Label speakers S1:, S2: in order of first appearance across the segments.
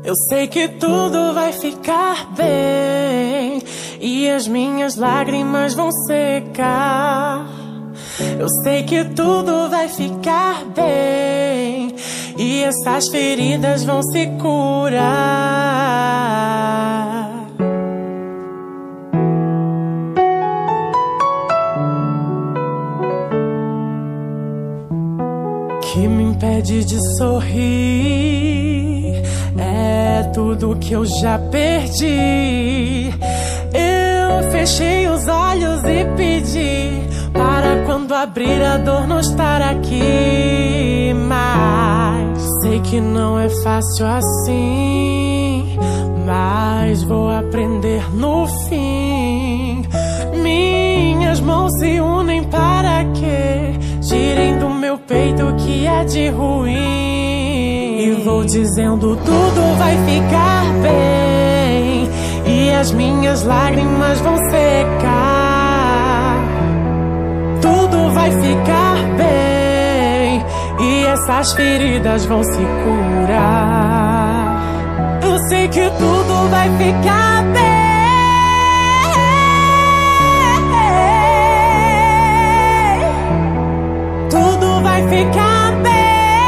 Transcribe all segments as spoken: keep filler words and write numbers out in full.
S1: Eu sei que tudo vai ficar bem e as minhas lágrimas vão secar. Eu sei que tudo vai ficar bem e essas feridas vão se curar. O que me impede de sorrir é tudo que eu já perdi. Eu fechei os olhos e pedi para quando abrir a dor não estar aqui. Mas sei que não é fácil assim, mas vou aprender no fim. Minhas mãos se unem para que tirem do meu peito o que é de ruim. E vou dizendo tudo vai ficar bem e as minhas lágrimas vão secar. Tudo vai ficar bem e essas feridas vão se curar. Eu sei que tudo vai ficar bem. Tudo vai ficar bem.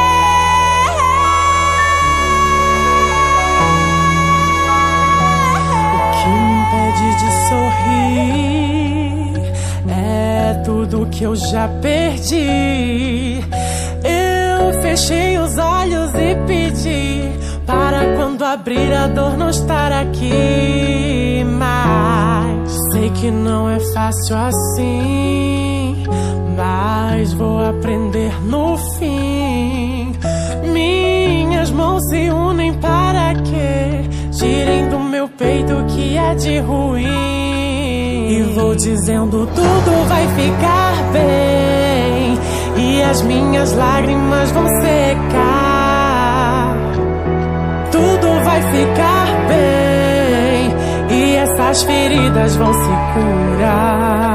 S1: O que me impede de sorrir é tudo que eu já perdi. Eu fechei os olhos e pedi para quando abrir a dor não estar aqui. Mas sei que não é fácil assim, mas vou aprender no fim. Minhas mãos se unem para que tirem do meu peito o que é de ruim. E vou dizendo tudo vai ficar bem e as minhas lágrimas vão secar. Tudo vai ficar bem e essas feridas vão se curar.